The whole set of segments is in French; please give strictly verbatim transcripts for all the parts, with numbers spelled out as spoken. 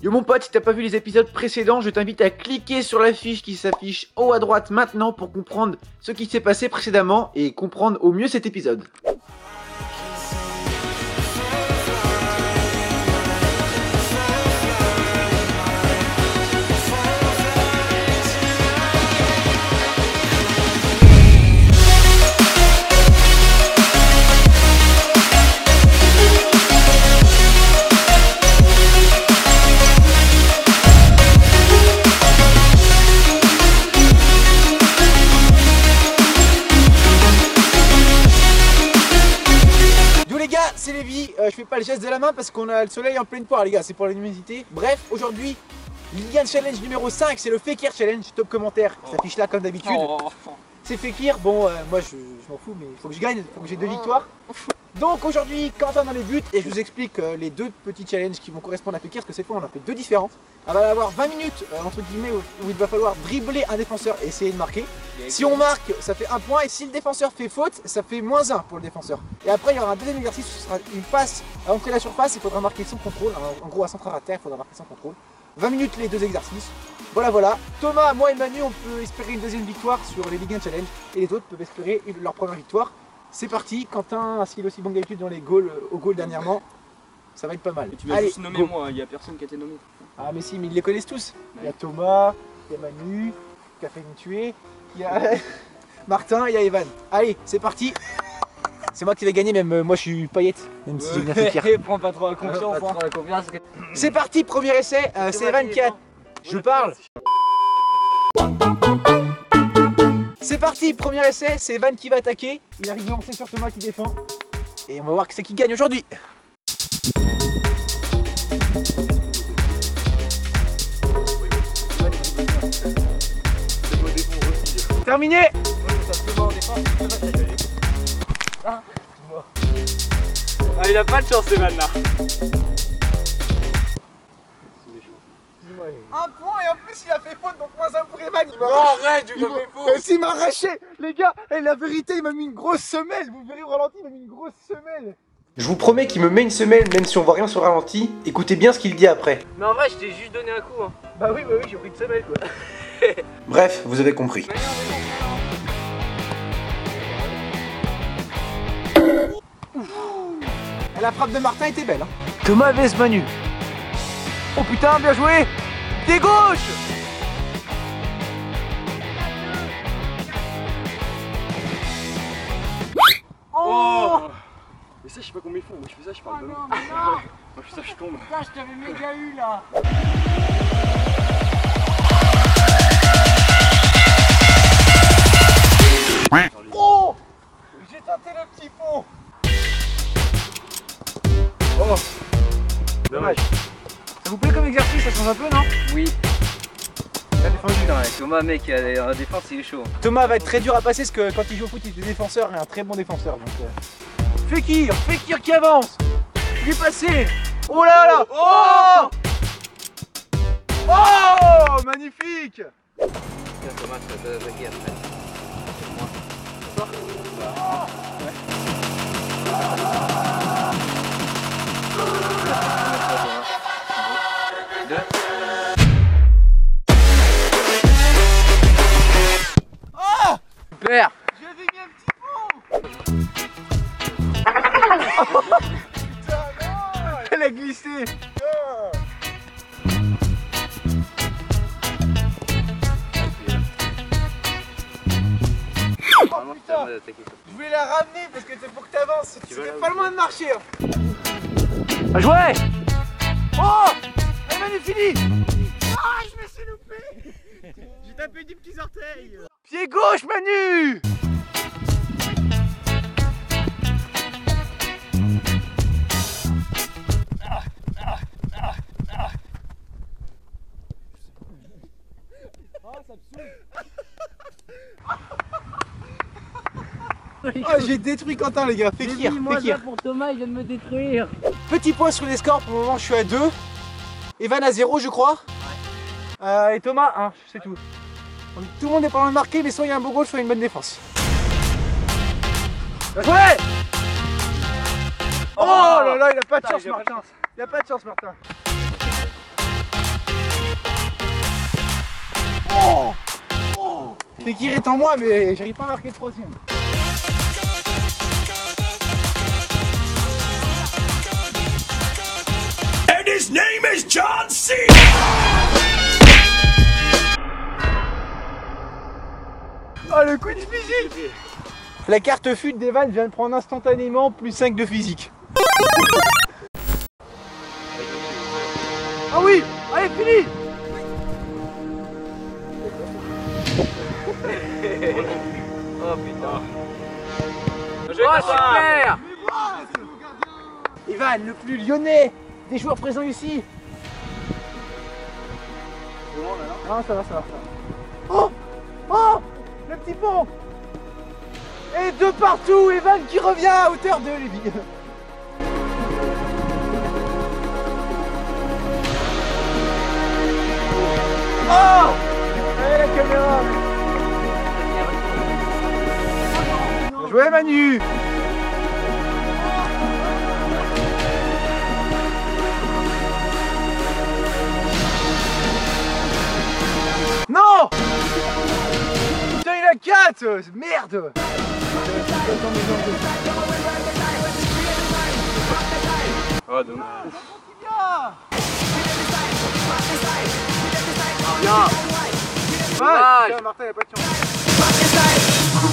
Yo mon pote, si t'as pas vu les épisodes précédents, je t'invite à cliquer sur la fiche qui s'affiche haut à droite maintenant pour comprendre ce qui s'est passé précédemment et comprendre au mieux cet épisode. C'est Lévi, euh, je fais pas le geste de la main parce qu'on a le soleil en pleine poire les gars, c'est pour l'humidité. Bref, aujourd'hui, Lilian Challenge numéro cinq, c'est le Fekir Challenge, top commentaire, ça s'affiche là comme d'habitude. Oh. C'est Fekir, bon euh, moi je, je m'en fous mais il faut que je gagne, il faut que j'ai deux victoires. Donc aujourd'hui, Quentin dans les buts et je vous explique euh, les deux petits challenges qui vont correspondre à Fekir parce que cette fois on en fait deux différentes. On va avoir vingt minutes euh, entre guillemets où, où il va falloir dribbler un défenseur et essayer de marquer. Si on marque, ça fait un point et si le défenseur fait faute, ça fait moins un pour le défenseur. Et après il y aura un deuxième exercice où ce sera une passe à entrer la surface, il faudra marquer sans contrôle, en gros à centre à terre, il faudra marquer sans contrôle. vingt minutes les deux exercices. Voilà voilà. Thomas, moi et Manu, on peut espérer une deuxième victoire sur les Ligue un Challenge et les autres peuvent espérer leur première victoire. C'est parti, Quentin a skill aussi bon d'habitude dans les goals au goal dernièrement. Ça va être pas mal. Et tu m'as juste nommé moi, il n'y a personne qui a été nommé. Ah mais si, mais ils les connaissent tous. Il y a Thomas, il y a Manu, qui a failli me tuer, il y a Martin, il y a Evan. Allez, c'est parti. C'est moi qui vais gagner, même moi je suis paillette, même si j'ai bien fait pire. Prends pas trop la confiance. Hein. confiance que... C'est parti, premier essai, euh, c'est Evan qui a... Je parle. C'est parti, premier essai, c'est Evan qui va attaquer. Il arrive à lancer sur Thomas qui défend. Et on va voir qui c'est qui gagne aujourd'hui. Terminé. Ah, il a pas de chance Evan là. Un point et en plus il a fait faute donc moins un pour Evan. Il non arrête, tu m'as fait faute. Et s'il m'a arraché les gars, et la vérité il m'a mis une grosse semelle. Vous verrez au ralenti il m'a mis une grosse semelle. Je vous promets qu'il me met une semelle même si on voit rien sur le ralenti. Écoutez bien ce qu'il dit après. Mais en vrai je t'ai juste donné un coup hein. Bah oui bah oui j'ai pris une semelle quoi. Bref, vous avez compris. La frappe de Martin était belle hein. Thomas vs Manu. Oh putain, bien joué. T'es gauche. Oh. Mais ça je sais pas comment ils font, moi je fais ça je parle oh de non, moi. mais non. Moi je fais ça je tombe. Putain je t'avais méga eu là. Oh. J'ai tenté le petit fond. Oh. Dommage. Ça vous plaît comme exercice, ça change un peu non? Oui. Bien défendu là, Thomas mec, en défense il est chaud. Thomas va être très dur à passer parce que quand il joue au foot il est défenseur et un très bon défenseur. Donc, euh... Fekir, Fekir qui avance. Il est passé. Oh là là. Oh. Oh, magnifique. Thomas tu vas attaquer après. Super. J'avais mis un petit pont. Putain non. Elle a glissé. Oh putain. Je voulais la ramener parce que c'est pour que t'avances. C'était pas loin de marcher hein. À jouer. Oh. Elle m'a fini. Ah je me suis loupé. J'ai tapé du petits orteils. Pied gauche Manu. Oh, j'ai détruit Quentin les gars, Fekir, moi Fekir. ça pour Thomas il vient de me détruire. Petit point sur les scores, pour le moment je suis à deux. Evan à zéro je crois. Ouais. Euh, et Thomas un, c'est tout. Donc, tout le monde est pas loin de marquer mais soit il y a un beau goal, soit une bonne défense. Ouais. Oh là là, il a pas de chance Martin. Il a pas de chance Martin. Fekir est en moi, mais j'arrive pas à marquer le troisième. And his name is John C. Oh le coup de physique. La carte fut d'Evan vient de prendre instantanément plus cinq de physique. Ah oui. Allez, fini. Oh putain. Oh, super. Evan, le plus lyonnais des joueurs présents ici. Ah, ça va, ça va, ça va. Oh, oh, le petit pont. Et de partout, Evan qui revient à hauteur de Lévi. Oh, allez la caméra. Bien joué Manu. Non! Putain, il a quatre! Merde! Oh, dommage. Bien! Dommage. Putain, Martin, il a pas de chance.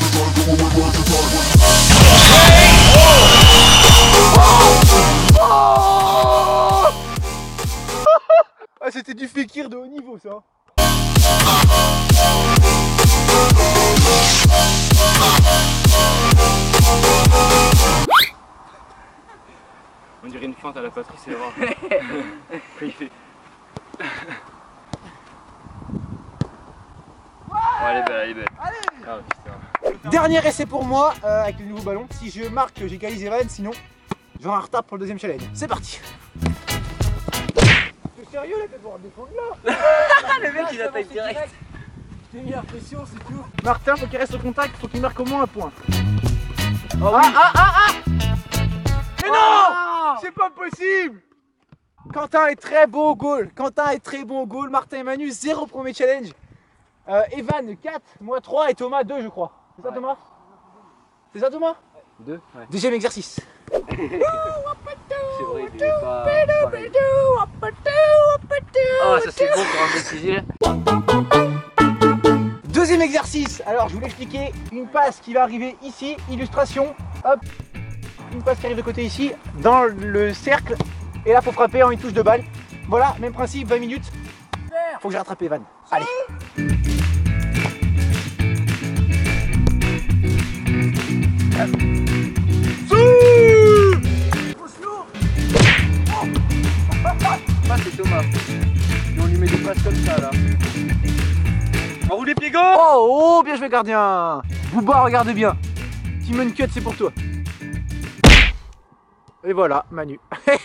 Ah, c'était du Fekir de haut niveau, ça! On dirait une feinte à la Patrice Evra. Il fait. Oh, elle est belle, elle est belle. Ah putain. Dernier essai pour moi euh, avec le nouveau ballon. Si je marque, j'égalise Evan, sinon j'aurai un retard pour le deuxième challenge. C'est parti. T'es sérieux là, t'es devoir défendre là. Le mec il attaque direct. Je t'ai mis la pression, c'est tout. Martin, faut qu'il reste au contact, faut qu'il marque au moins un point. Oh, Ah oui. ah ah ah. Mais non, Oh. c'est pas possible. Quentin est très bon au goal. Quentin est très bon au goal. Martin et Manu, zéro premier challenge. Euh, Evan quatre, moi trois et Thomas deux je crois. C'est ça Ouais. Thomas? C'est ça Thomas? Deux. Ouais. Deuxième exercice. C'est vrai, il est pas pareil. Oh, ça c'est bon pour un mec fusil. Deuxième exercice. Alors je vous l'expliquer. Une passe qui va arriver ici. Illustration. Hop. Une passe qui arrive de côté ici. Dans le cercle. Et là faut frapper en une touche de balle. Voilà, même principe, vingt minutes. Faut que j'ai rattrapé Evan. Allez. Ah, c'est Thomas. Et on lui met des passes comme ça là. Enroule les pieds gauche. Oh, oh, bien joué gardien. Bouba, regarde bien. Timon Cut, c'est pour toi. Et voilà, Manu.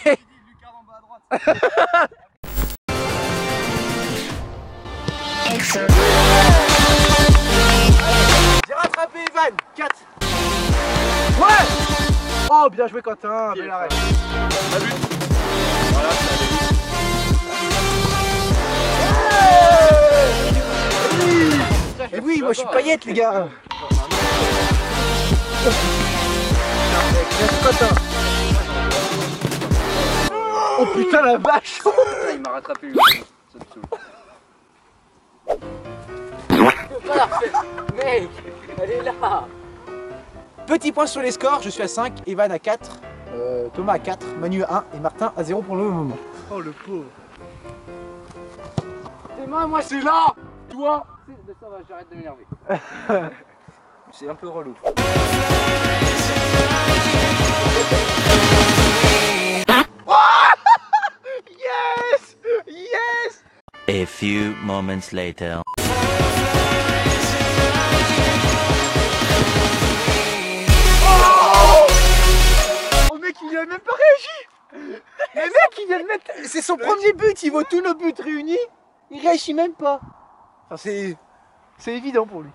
J'ai rattrapé Evan. quatre. Ouais. Oh, bien joué Quentin. Bel arrêt. T'as vu? Voilà, ça allait. Et oui, moi je suis paillette les gars. Oh putain la vache. Ah, il m'a rattrapé lui. Ça te saoule. Mec, elle est là. Petit point sur les scores, je suis à cinq, Evan à quatre, euh, Thomas à quatre, Manu à un et Martin à zéro pour le moment. Oh le pauvre. Tes mains, moi c'est là. Toi. Ça va, j'arrête de m'énerver. C'est un peu relou. Yes. Yes. A few moments later. Oh mec, il a même pas réagi. Le mec, il vient de mettre... C'est son premier but, il vaut tous nos buts réunis. Il réagit même pas. Enfin, c'est... C'est évident pour lui.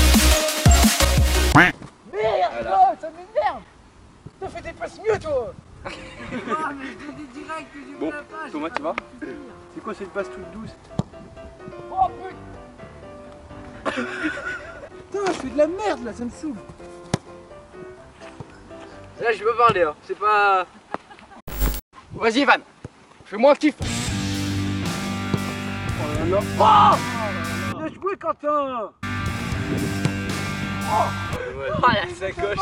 Merde, Voilà. oh, ça m'énerve. T'as fait des passes mieux, toi. Bon, Thomas, tu vas? C'est quoi cette passe toute douce? Putain, je fais de la merde là, ça me saoule. Là, je peux parler, hein. C'est pas. Vas-y, Evan, fais-moi un kiff. Bien joué, Quentin. Oh, la sacoche.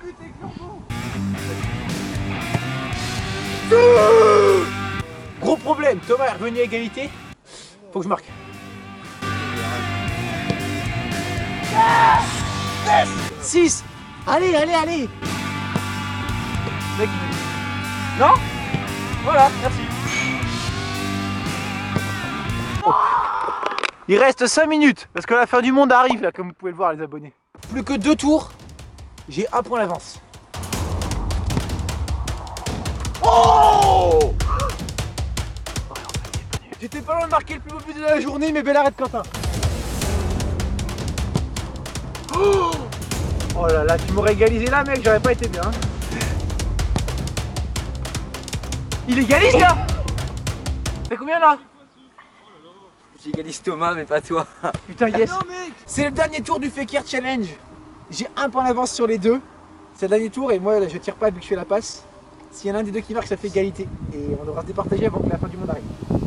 Gros problème, Thomas est revenu à égalité. Faut que je marque. six. Allez, allez, allez. Mec, non? Voilà, merci. Oh. Il reste cinq minutes parce que la fin du monde arrive là, comme vous pouvez le voir les abonnés. Plus que deux tours, j'ai un point d'avance. Oh! J'étais pas loin de marquer le plus beau but de la journée, mais belle arrête Quentin. Oh, oh là là, tu m'aurais égalisé là mec, j'aurais pas été bien. Il égalise là. T'as combien là? J'égalise Thomas, mais pas toi. Putain yes. C'est le dernier tour du Fekir Challenge. J'ai un point d'avance sur les deux. C'est le dernier tour et moi là, je tire pas vu que je fais la passe. S'il y en a un des deux qui marque, ça fait égalité. Et on devra se départager avant que la fin du monde arrive.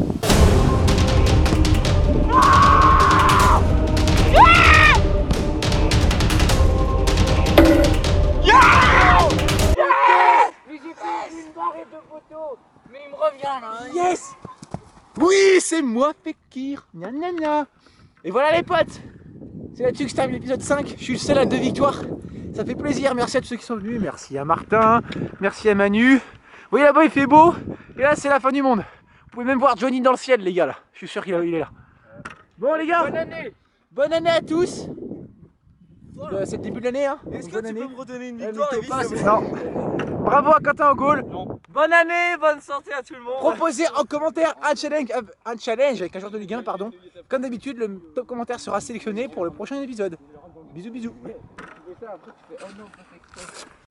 Mais il me revient là. Yes! Oui, c'est moi, Fekir. Gna gna gna. Et voilà les potes. C'est là-dessus que je termine l'épisode cinq. Je suis le seul à deux victoires. Ça fait plaisir. Merci à tous ceux qui sont venus. Merci à Martin. Merci à Manu. Vous voyez là-bas, il fait beau. Et là, c'est la fin du monde. Vous pouvez même voir Johnny dans le ciel, les gars. Là. Je suis sûr qu'il est là. Bon, les gars. Bonne année. Bonne année à tous. Euh, c'est le début de l'année. Hein. Est-ce que Bonne tu année. peux me redonner une Euh, victoire mytho et pas, vice c'est- Non. Bravo à Quentin au goal. Bonne année, bonne santé à tout le monde. Proposez en commentaire un challenge, un challenge avec un joueur de Ligue un, pardon. Comme d'habitude, le top commentaire sera sélectionné pour le prochain épisode. Bisous, bisous.